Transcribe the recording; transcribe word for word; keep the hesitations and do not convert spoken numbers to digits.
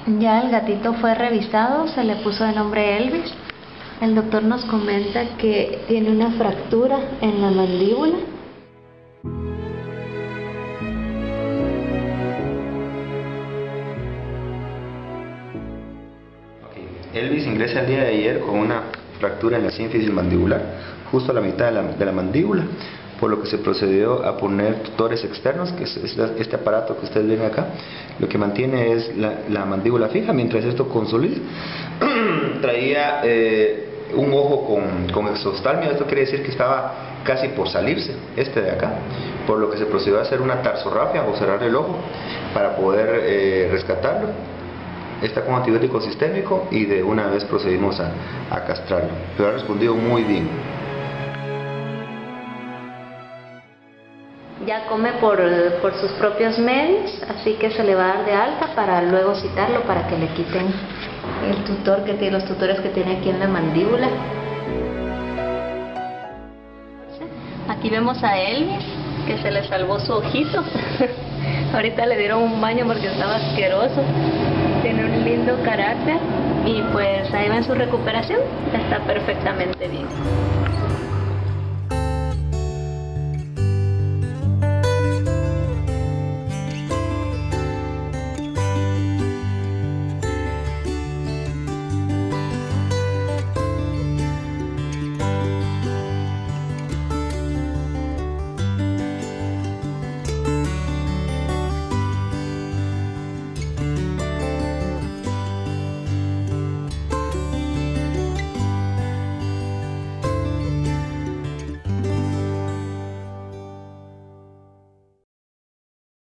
Ya el gatito fue revisado, se le puso de nombre Elvis. El doctor nos comenta que tiene una fractura en la mandíbula. Elvis ingresa el día de ayer con una fractura en la sínfisis mandibular, justo a la mitad de la, de la mandíbula, por lo que se procedió a poner tutores externos, que es este aparato que ustedes ven acá. Lo que mantiene es la, la mandíbula fija mientras esto consolida. Traía eh, un ojo con, con exoftalmia, esto quiere decir que estaba casi por salirse, este de acá, por lo que se procedió a hacer una tarsorrafia o cerrar el ojo para poder eh, rescatarlo. Está con antibiótico sistémico y de una vez procedimos a, a castrarlo, pero ha respondido muy bien. Ya come por, por sus propios medios, así que se le va a dar de alta para luego citarlo para que le quiten el tutor que tiene, los tutores que tiene aquí en la mandíbula. Aquí vemos a Elvis, que se le salvó su ojito. Ahorita le dieron un baño porque estaba asqueroso. Tiene un lindo carácter y pues ahí va en su recuperación. Está perfectamente bien.